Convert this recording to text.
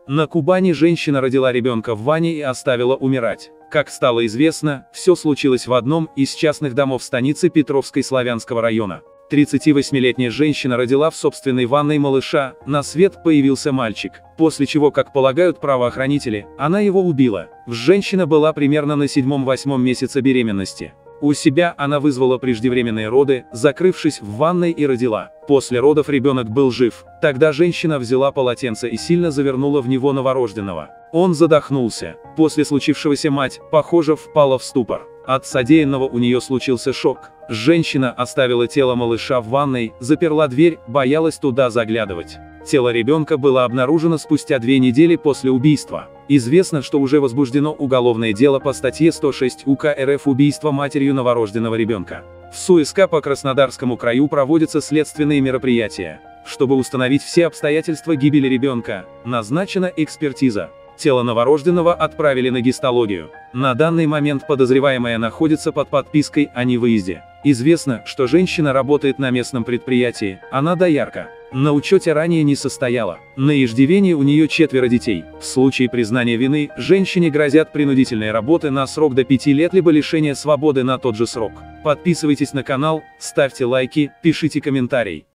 На Кубани женщина родила ребенка в ванне и оставила умирать. Как стало известно, все случилось в одном из частных домов станицы Петровской Славянского района. 38-летняя женщина родила в собственной ванной малыша, на свет появился мальчик, после чего, как полагают правоохранители, она его убила. Женщина была примерно на 7-8 месяце беременности. У себя она вызвала преждевременные роды, закрывшись в ванной, и родила. После родов ребенок был жив. Тогда женщина взяла полотенце и сильно завернула в него новорожденного. Он задохнулся. После случившегося мать, похоже, впала в ступор. От содеянного у нее случился шок. Женщина оставила тело малыша в ванной, заперла дверь, боялась туда заглядывать. Тело ребенка было обнаружено спустя 2 недели после убийства. Известно, что уже возбуждено уголовное дело по статье 106 УК РФ «Убийство матерью новорожденного ребенка». В СУСК по Краснодарскому краю проводятся следственные мероприятия. Чтобы установить все обстоятельства гибели ребенка, назначена экспертиза. Тело новорожденного отправили на гистологию. На данный момент подозреваемая находится под подпиской о невыезде. Известно, что женщина работает на местном предприятии, она доярка. На учете ранее не состояла. На иждивении у нее 4 детей. В случае признания вины, женщине грозят принудительные работы на срок до 5 лет либо лишение свободы на тот же срок. Подписывайтесь на канал, ставьте лайки, пишите комментарии.